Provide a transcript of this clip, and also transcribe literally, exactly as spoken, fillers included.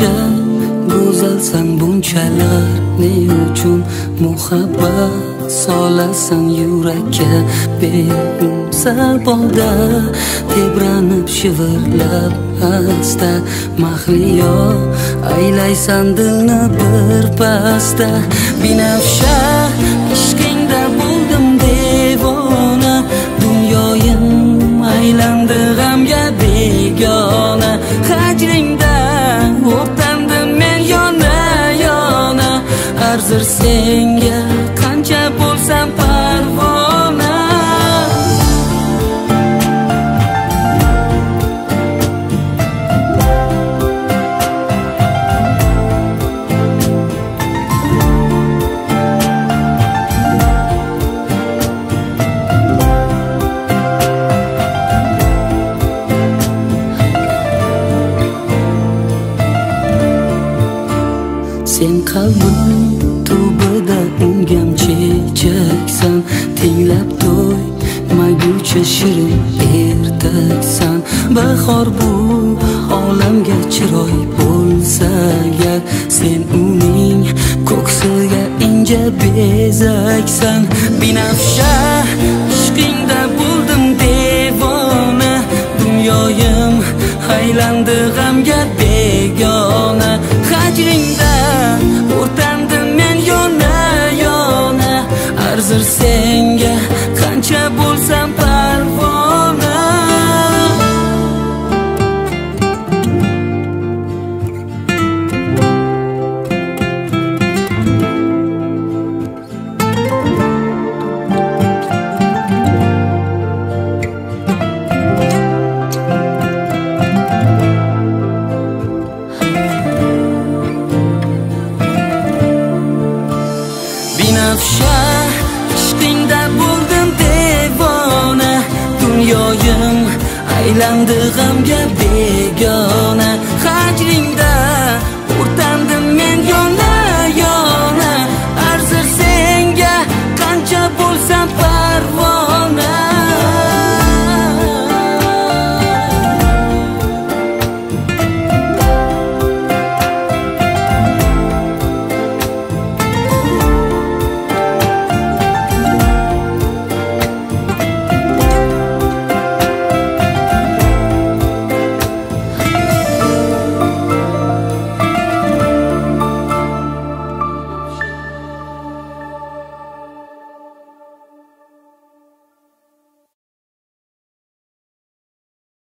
Binafsha go'zalsan bunchalar, ne uchun muhabbat solasan yurakka? Beumsal bolda tebranib shivirlab asta mahliyo aylaysan dilni bir pasda. Binafsha ishqingda bo'ldim devona, dunyoyim aylandi g'amga begona. Hajringda o'rtandim men yona yona, arzir senga qancha bo'lsam parvona. Sen qalbim tubida ungam chechaksan, tinglab to'ymaguncha shirin ertaksan. Bahor bu olamga chiroy bo'lsa agar, sen uning ko'ksiga inja bezaksan. Binafsha ishqingda bo'ldim devona, dunyoyim aylandi g'amga begona. Hajringda o'rtandim men yona yona, arzir senga qancha bo'lsam parvona. Binafsha ishqingda bo'ldim devona, dunyoyim aylandi g'amga begona. Hajringda